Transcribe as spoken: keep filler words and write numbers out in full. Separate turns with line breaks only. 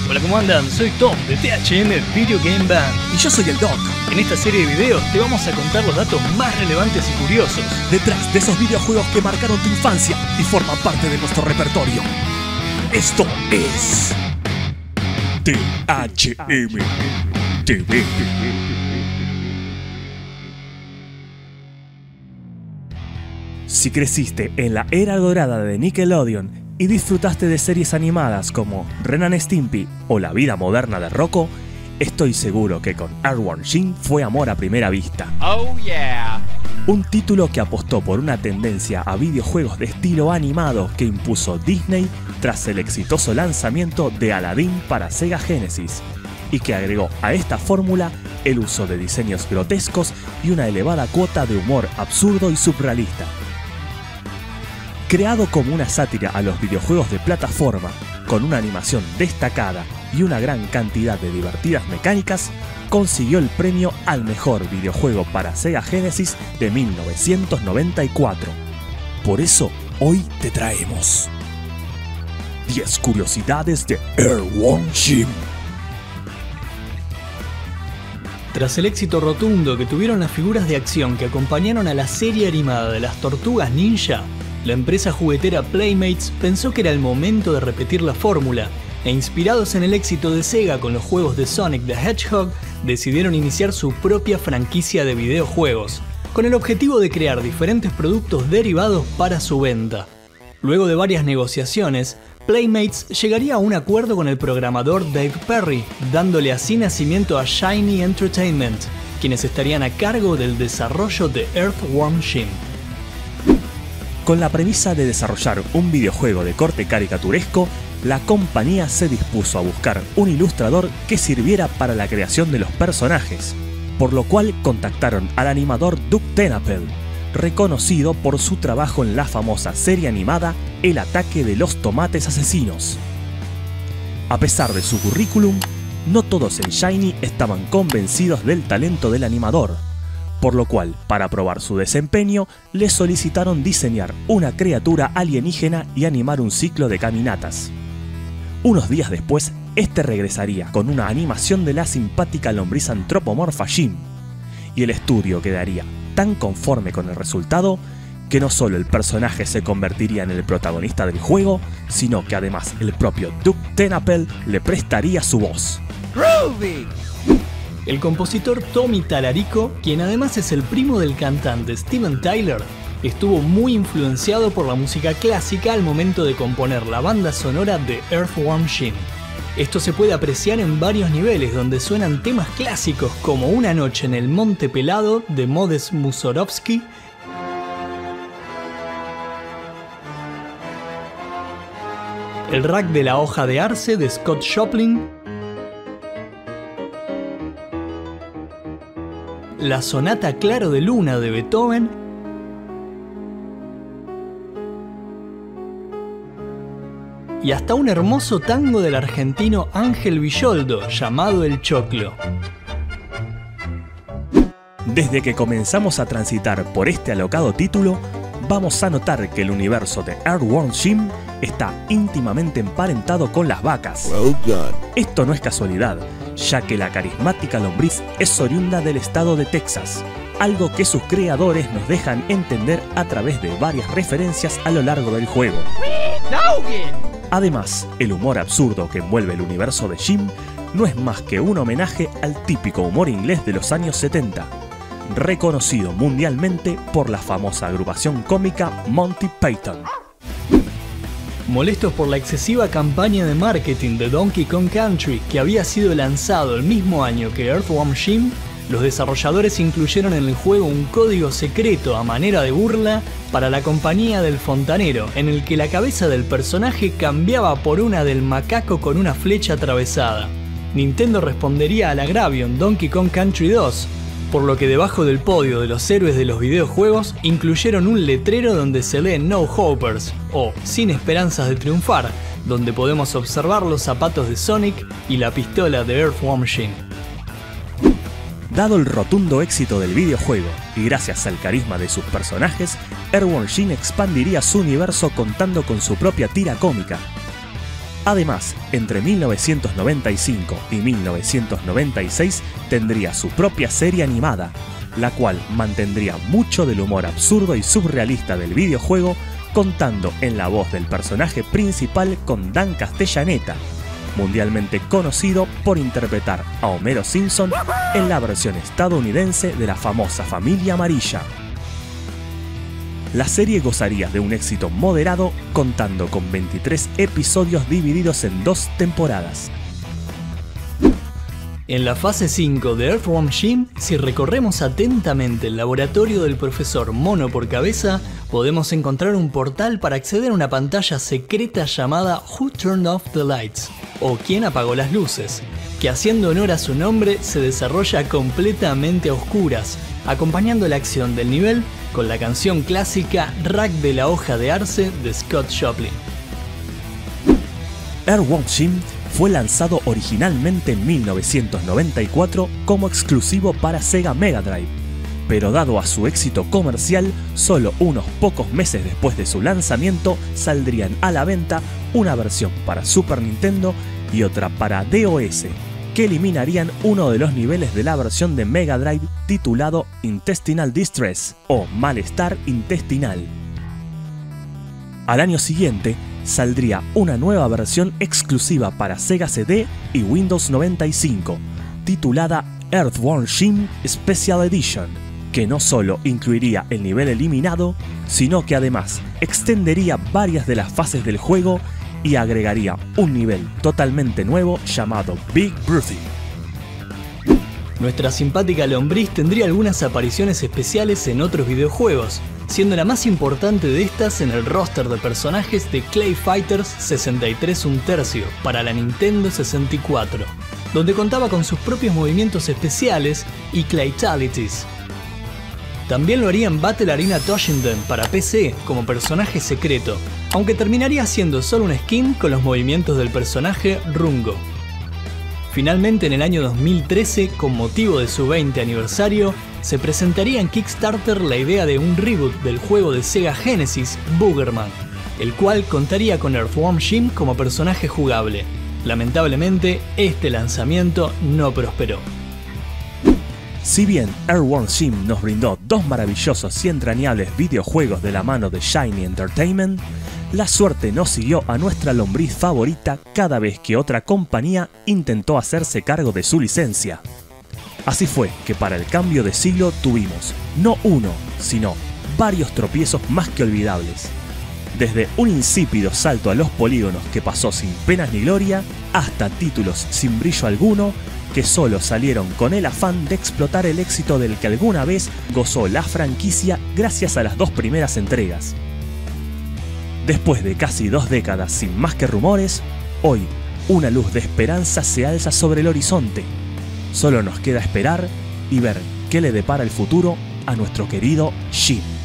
Hola, ¿cómo andan? Soy Tom de T H M Video Game Band.
Y yo soy el Doc.
En esta serie de videos te vamos a contar los datos más relevantes y curiosos
detrás de esos videojuegos que marcaron tu infancia y forman parte de nuestro repertorio. Esto es T H M T V. Si creciste en la era dorada de Nickelodeon y disfrutaste de series animadas como Ren and Stimpy o La vida moderna de Rocco, estoy seguro que con Earthworm Jim fue amor a primera vista.
Oh yeah.
Un título que apostó por una tendencia a videojuegos de estilo animado que impuso Disney tras el exitoso lanzamiento de Aladdin para Sega Genesis, y que agregó a esta fórmula el uso de diseños grotescos y una elevada cuota de humor absurdo y surrealista. Creado como una sátira a los videojuegos de plataforma, con una animación destacada y una gran cantidad de divertidas mecánicas, consiguió el premio al mejor videojuego para Sega Genesis de mil novecientos noventa y cuatro. Por eso, hoy te traemos diez curiosidades de Earthworm Jim.
Tras el éxito rotundo que tuvieron las figuras de acción que acompañaron a la serie animada de las Tortugas Ninja, la empresa juguetera Playmates pensó que era el momento de repetir la fórmula, e inspirados en el éxito de Sega con los juegos de Sonic the Hedgehog, decidieron iniciar su propia franquicia de videojuegos, con el objetivo de crear diferentes productos derivados para su venta. Luego de varias negociaciones, Playmates llegaría a un acuerdo con el programador Dave Perry, dándole así nacimiento a Shiny Entertainment, quienes estarían a cargo del desarrollo de Earthworm Jim.
Con la premisa de desarrollar un videojuego de corte caricaturesco, la compañía se dispuso a buscar un ilustrador que sirviera para la creación de los personajes, por lo cual contactaron al animador Doug Tenapel, reconocido por su trabajo en la famosa serie animada El ataque de los tomates asesinos. A pesar de su currículum, no todos en Shiny estaban convencidos del talento del animador, por lo cual, para probar su desempeño, le solicitaron diseñar una criatura alienígena y animar un ciclo de caminatas. Unos días después, este regresaría con una animación de la simpática lombriz antropomorfa Jim, y el estudio quedaría tan conforme con el resultado que no solo el personaje se convertiría en el protagonista del juego, sino que además el propio Doug Tenapel le prestaría su voz.
Groovy.
El compositor Tommy Tallarico, quien además es el primo del cantante Steven Tyler, estuvo muy influenciado por la música clásica al momento de componer la banda sonora de Earthworm Jim. Esto se puede apreciar en varios niveles donde suenan temas clásicos como Una noche en el Monte Pelado de Modest Mussorgsky, El rack de la hoja de arce de Scott Joplin, la sonata Claro de Luna de Beethoven, y hasta un hermoso tango del argentino Ángel Villoldo llamado El Choclo.
Desde que comenzamos a transitar por este alocado título, vamos a notar que el universo de Earthworm Jim está íntimamente emparentado con las vacas.
Well done.
Esto no es casualidad, ya que la carismática lombriz es oriunda del estado de Texas, algo que sus creadores nos dejan entender a través de varias referencias a lo largo del juego. Además, el humor absurdo que envuelve el universo de Jim no es más que un homenaje al típico humor inglés de los años setenta, reconocido mundialmente por la famosa agrupación cómica Monty Python.
Molestos por la excesiva campaña de marketing de Donkey Kong Country que había sido lanzado el mismo año que Earthworm Jim, los desarrolladores incluyeron en el juego un código secreto a manera de burla para la compañía del fontanero, en el que la cabeza del personaje cambiaba por una del macaco con una flecha atravesada. Nintendo respondería al agravio en Donkey Kong Country dos, por lo que debajo del podio de los héroes de los videojuegos incluyeron un letrero donde se lee No Hopers o Sin esperanzas de triunfar, donde podemos observar los zapatos de Sonic y la pistola de Earthworm Jim.
Dado el rotundo éxito del videojuego y gracias al carisma de sus personajes, Earthworm Jim expandiría su universo contando con su propia tira cómica. Además, entre mil novecientos noventa y cinco y mil novecientos noventa y seis tendría su propia serie animada, la cual mantendría mucho del humor absurdo y surrealista del videojuego, contando en la voz del personaje principal con Dan Castellaneta, mundialmente conocido por interpretar a Homero Simpson en la versión estadounidense de la famosa Familia Amarilla. La serie gozaría de un éxito moderado, contando con veintitrés episodios divididos en dos temporadas.
En la fase cinco de Earthworm Jim, si recorremos atentamente el laboratorio del profesor Mono por Cabeza, podemos encontrar un portal para acceder a una pantalla secreta llamada Who Turned Off the Lights, o ¿Quién apagó las luces?, que haciendo honor a su nombre se desarrolla completamente a oscuras, acompañando la acción del nivel con la canción clásica Rack de la hoja de arce de Scott Joplin.
Earthworm Jim fue lanzado originalmente en mil novecientos noventa y cuatro como exclusivo para Sega Mega Drive, pero dado a su éxito comercial, solo unos pocos meses después de su lanzamiento saldrían a la venta una versión para Super Nintendo y otra para DOS, que eliminarían uno de los niveles de la versión de Mega Drive titulado Intestinal Distress o Malestar Intestinal. Al año siguiente, saldría una nueva versión exclusiva para Sega C D y Windows noventa y cinco, titulada Earthworm Jim Special Edition, que no solo incluiría el nivel eliminado, sino que además extendería varias de las fases del juego y agregaría un nivel totalmente nuevo llamado Big Bruthy.
Nuestra simpática lombriz tendría algunas apariciones especiales en otros videojuegos, siendo la más importante de estas en el roster de personajes de Clay Fighters sesenta y tres un tercio para la Nintendo sesenta y cuatro, donde contaba con sus propios movimientos especiales y Claytalities. También lo haría en Battle Arena Toshinden para P C como personaje secreto, aunque terminaría siendo solo una skin con los movimientos del personaje Rungo. Finalmente, en el año dos mil trece, con motivo de su veinte aniversario, se presentaría en Kickstarter la idea de un reboot del juego de Sega Genesis, Boogerman, el cual contaría con Earthworm Jim como personaje jugable. Lamentablemente, este lanzamiento no prosperó.
Si bien Earthworm Jim nos brindó dos maravillosos y entrañables videojuegos de la mano de Shiny Entertainment, la suerte no siguió a nuestra lombriz favorita cada vez que otra compañía intentó hacerse cargo de su licencia. Así fue que para el cambio de siglo tuvimos no uno, sino varios tropiezos más que olvidables. Desde un insípido salto a los polígonos que pasó sin penas ni gloria, hasta títulos sin brillo alguno que solo salieron con el afán de explotar el éxito del que alguna vez gozó la franquicia gracias a las dos primeras entregas. Después de casi dos décadas sin más que rumores, hoy una luz de esperanza se alza sobre el horizonte. Solo nos queda esperar y ver qué le depara el futuro a nuestro querido Jim.